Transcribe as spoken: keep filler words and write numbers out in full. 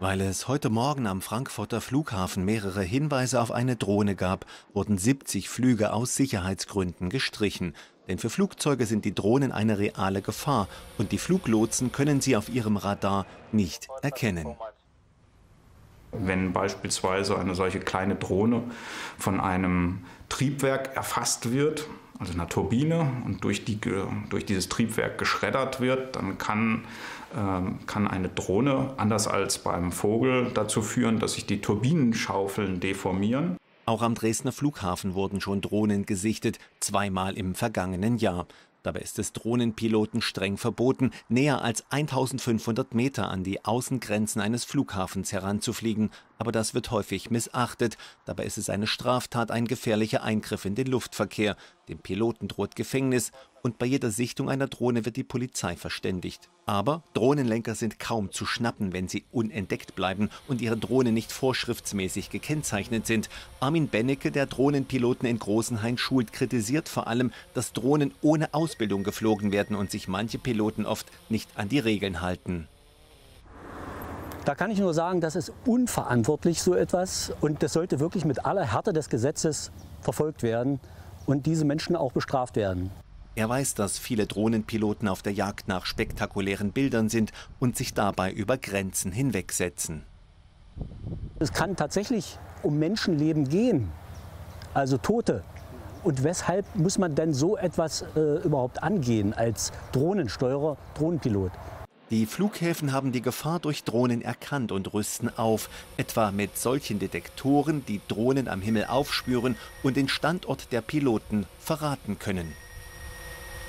Weil es heute Morgen am Frankfurter Flughafen mehrere Hinweise auf eine Drohne gab, wurden siebzig Flüge aus Sicherheitsgründen gestrichen. Denn für Flugzeuge sind die Drohnen eine reale Gefahr und die Fluglotsen können sie auf ihrem Radar nicht erkennen. Wenn beispielsweise eine solche kleine Drohne von einem Triebwerk erfasst wird, also einer Turbine, und durch, die, durch dieses Triebwerk geschreddert wird, dann kann, ähm, kann eine Drohne, anders als beim Vogel, dazu führen, dass sich die Turbinenschaufeln deformieren. Auch am Dresdner Flughafen wurden schon Drohnen gesichtet, zweimal im vergangenen Jahr. Dabei ist es Drohnenpiloten streng verboten, näher als eintausendfünfhundert Meter an die Außengrenzen eines Flughafens heranzufliegen. Aber das wird häufig missachtet. Dabei ist es eine Straftat, ein gefährlicher Eingriff in den Luftverkehr. Dem Piloten droht Gefängnis und bei jeder Sichtung einer Drohne wird die Polizei verständigt. Aber Drohnenlenker sind kaum zu schnappen, wenn sie unentdeckt bleiben und ihre Drohnen nicht vorschriftsmäßig gekennzeichnet sind. Armin Bennecke, der Drohnenpiloten in Großenhain schult, kritisiert vor allem, dass Drohnen ohne Ausbildung geflogen werden und sich manche Piloten oft nicht an die Regeln halten. Da kann ich nur sagen, das ist unverantwortlich, so etwas. Und das sollte wirklich mit aller Härte des Gesetzes verfolgt werden und diese Menschen auch bestraft werden. Er weiß, dass viele Drohnenpiloten auf der Jagd nach spektakulären Bildern sind und sich dabei über Grenzen hinwegsetzen. Es kann tatsächlich um Menschenleben gehen, also Tote. Und weshalb muss man denn so etwas äh, überhaupt angehen als Drohnensteuerer, Drohnenpilot? Die Flughäfen haben die Gefahr durch Drohnen erkannt und rüsten auf, etwa mit solchen Detektoren, die Drohnen am Himmel aufspüren und den Standort der Piloten verraten können.